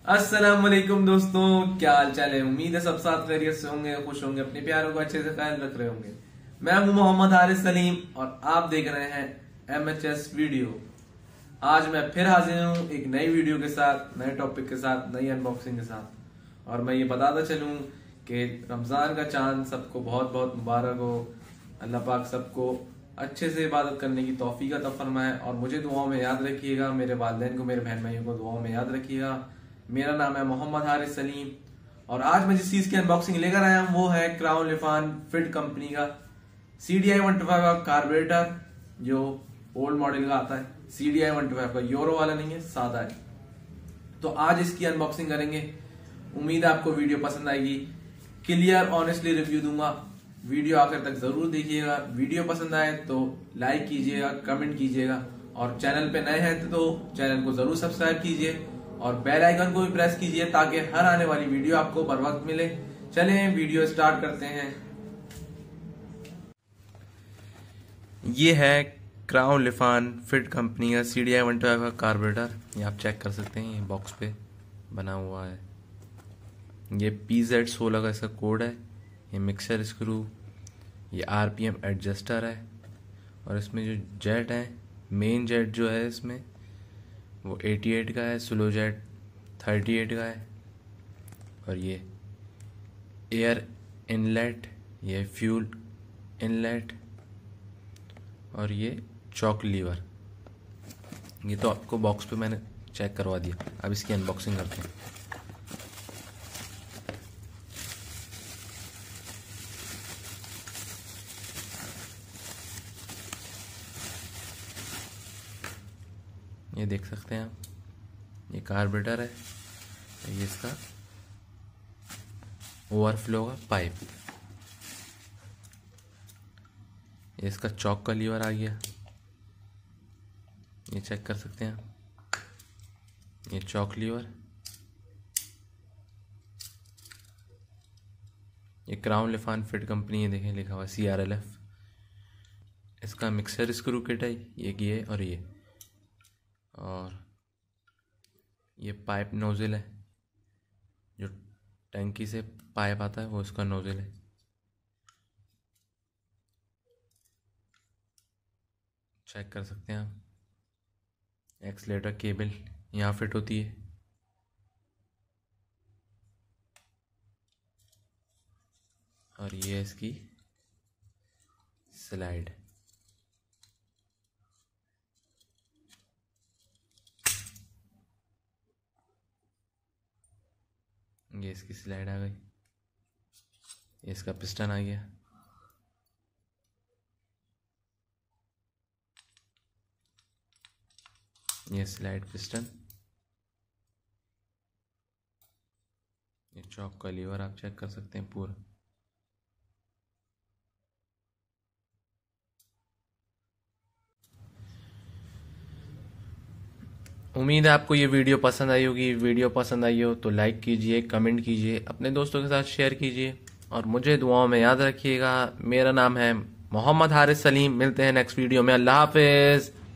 अस्सलाम वालेकुम दोस्तों, क्या हाल चाल है। उम्मीद है सब साथ खैरियत से होंगे, खुश होंगे, अपने प्यारों को अच्छे से ख्याल रख रहे होंगे। मैं हूं मोहम्मद हारिस सलीम और आप देख रहे हैं MHS वीडियो। आज मैं फिर हाजिर हूं एक नई वीडियो के साथ, नए टॉपिक के साथ, नई अनबॉक्सिंग के साथ। और मैं ये बताता चलूं कि रमजान का चांद सबको बहुत बहुत मुबारक हो। अल्लाह पाक सबको अच्छे से इबादत करने की तौफीक अता फरमाए और मुझे दुआओं में याद रखिएगा, मेरे वालिदैन को, मेरे बहन भाइयों को दुआओं में याद रखिएगा। मेरा नाम है मोहम्मद हारिस सलीम और आज मैं जिस चीज की अनबॉक्सिंग लेकर आया हूं वो है क्राउन लिफान फिट कंपनी का CDI 125 का कार्बोरेटर, जो ओल्ड मॉडल का आता है। CDI 125 का, यूरो वाला नहीं है, सादा है। तो आज इसकी अनबॉक्सिंग करेंगे। उम्मीद है आपको वीडियो पसंद आएगी। क्लियर ऑनेस्टली रिव्यू दूंगा, वीडियो आखिर तक जरूर देखिएगा। वीडियो पसंद आए तो लाइक कीजिएगा, कमेंट कीजिएगा और चैनल पे नए हैं तो चैनल को जरूर सब्सक्राइब कीजिए और बेल आइकन को भी प्रेस कीजिए ताकि हर आने वाली वीडियो आपको बर वक्त मिले। चलें वीडियो स्टार्ट करते हैं। ये है क्राउन लिफान फिट कंपनी का CDI 125 का कार्बोरेटर। ये आप चेक कर सकते हैं, ये बॉक्स पे बना हुआ है। ये PZ16 का इसका कोड है। ये मिक्सर स्क्रू, ये RPM एडजस्टर है और इसमें जो जेट है, मेन जेट जो है इसमें वो 88 का है, स्लो जेट 38 का है और ये एयर इनलेट, ये फ्यूल इनलेट और ये चॉक लीवर। ये तो आपको बॉक्स पे मैंने चेक करवा दिया। अब इसकी अनबॉक्सिंग करते हैं। ये देख सकते हैं आप, ये कार्बोरेटर है, ये इसका ओवरफ्लो का पाइप, ये इसका चॉक का लीवर आ गया। ये चेक कर सकते हैं आप, ये चॉक लीवर। ये क्राउन लिफान फिट कंपनी है, देखें लिखा हुआ CRLF। इसका मिक्सर स्क्रू किट है, ये और ये पाइप नोजल है, जो टंकी से पाइप आता है वो इसका नोजल है। चेक कर सकते हैं आप, एक्सलेटर केबल यहाँ फिट होती है। और ये है इसकी स्लाइड। ये इसकी स्लाइड आ गई। ये इसका पिस्टन आ गया। ये स्लाइड पिस्टन, ये चॉक का लीवर आप चेक कर सकते हैं पूरा। उम्मीद है आपको ये वीडियो पसंद आई होगी। वीडियो पसंद आई हो तो लाइक कीजिए, कमेंट कीजिए, अपने दोस्तों के साथ शेयर कीजिए और मुझे दुआओं में याद रखिएगा। मेरा नाम है मोहम्मद हारिस सलीम। मिलते हैं नेक्स्ट वीडियो में। अल्लाह हाफिज।